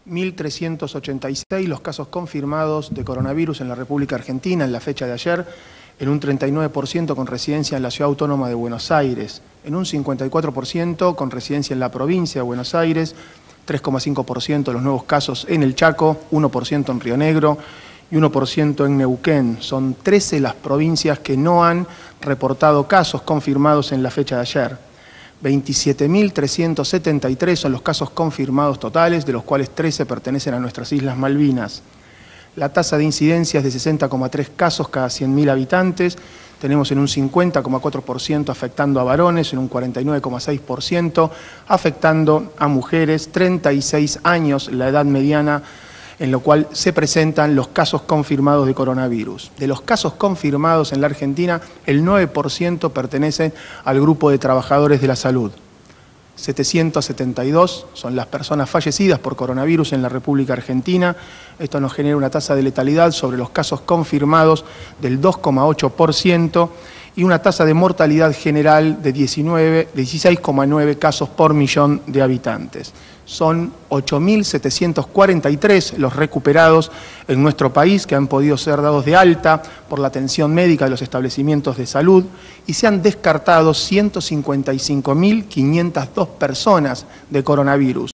1.386 los casos confirmados de coronavirus en la República Argentina en la fecha de ayer, en un 39% con residencia en la Ciudad Autónoma de Buenos Aires, en un 54% con residencia en la provincia de Buenos Aires, 3,5% de los nuevos casos en el Chaco, 1% en Río Negro y 1% en Neuquén. Son 13 las provincias que no han reportado casos confirmados en la fecha de ayer. 27.373 son los casos confirmados totales, de los cuales 13 pertenecen a nuestras Islas Malvinas. La tasa de incidencia es de 60,3 casos cada 100.000 habitantes. Tenemos en un 50,4% afectando a varones, en un 49,6% afectando a mujeres, 36 años la edad mediana en lo cual se presentan los casos confirmados de coronavirus. De los casos confirmados en la Argentina, el 9% pertenece al grupo de trabajadores de la salud. 772 son las personas fallecidas por coronavirus en la República Argentina. Esto nos genera una tasa de letalidad sobre los casos confirmados del 2,8% y una tasa de mortalidad general de 16,9 casos por millón de habitantes. Son 8.743 los recuperados en nuestro país que han podido ser dados de alta por la atención médica de los establecimientos de salud y se han descartado 155.502 personas de coronavirus.